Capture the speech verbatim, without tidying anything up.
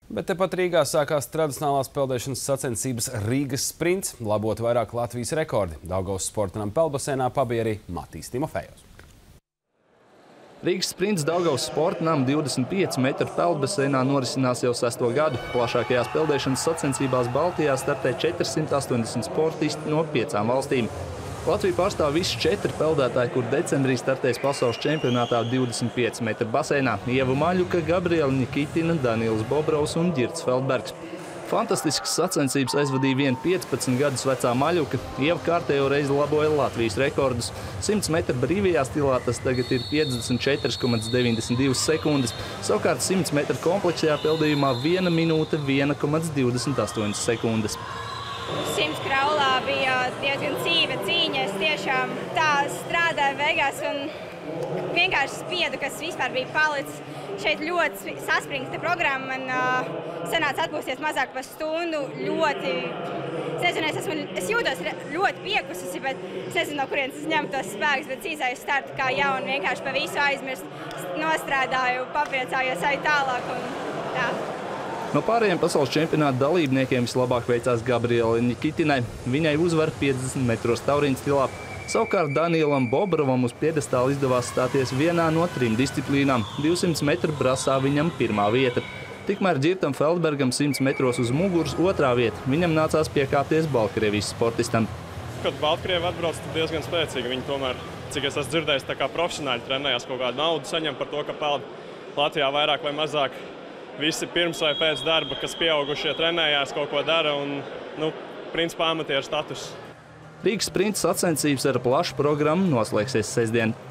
Bet tepat Rīgā sākās tradicionālās peldēšanas sacensības Rīgas sprints, labot vairāk Latvijas rekordi. Daugavas sporta nama peldbaseinā pabija arī Matīs Timofejovs. Rīgas sprints Daugavas sporta nama divdesmit pieci metru peldbaseinā norisinās jau sesto gadu. Plašākajās peldēšanas sacensībās Baltijā startē četrsimt astoņdesmit sportisti no piecām valstīm. Latviju pārstāv visi četri peldētāji, kur decembrī startēs pasaules čempionātā divdesmit pieci metru baseinā – Ieva Maļuka, Gabriela Nikitina, Daniels Bobrovs un Ģirds Feldbergs. Fantastiskas sacensības aizvadīja viena piecpadsmit gadus vecā Maļuka. Ieva kārtējo reizi laboja Latvijas rekordus. simts metru brīvajā stilā tas tagad ir piecdesmit četri komats deviņdesmit divas sekundes. Savukārt simts metru kompleksajā peldījumā viena minūte viena komats divdesmit astoņas sekundes. Simts kraulā bija diezgan cīva cīņa. Es tiešām tā strādāju beigās un vienkārši spiedu, kas vispār bija palicis. Šeit ļoti saspringta programma. Man uh, sanāca atpūsties mazāk par stundu. Ļoti, es nezinu, es, esmu, es jūtos ļoti piekususi, bet es nezinu, no kurienes es ņemu tos spēkus, bet cīzēju startu kā jaunu, vienkārši pa visu aizmirst, nostrādāju, papriecājos arī tālāk un tā. No pārējiem pasaules čempionāta dalībniekiem vislabāk veicās Gabriela Nikitinai. Viņai uzvar piecdesmit metros taurīņu stilā. Savukārt Danielam Bobrovam uz piedestāla izdevās stāties vienā no trim disciplīnām. divsimt metru brasā viņam pirmā vieta. Tikmēr Ģirtam Feldbergam simts metros uz muguras otrā vieta. Viņam nācās piekāpties Baltkrievijas sportistam. Kad Baltkrievi atbrauc, tad diezgan spēcīgi. Viņi tomēr, cik es esmu dzirdējis, tā kā profesionāļi trenējās, kaut kādu naudu saņem par to, ka peld Latvijā vairāk vai mazāk. Visi pirms vai pēc darba, kas pieaugušie trenējās, kaut ko dara un, nu, principā amatieru status. Rīgas sprinta sacensības ar plašu programmu noslēgsies sestdien.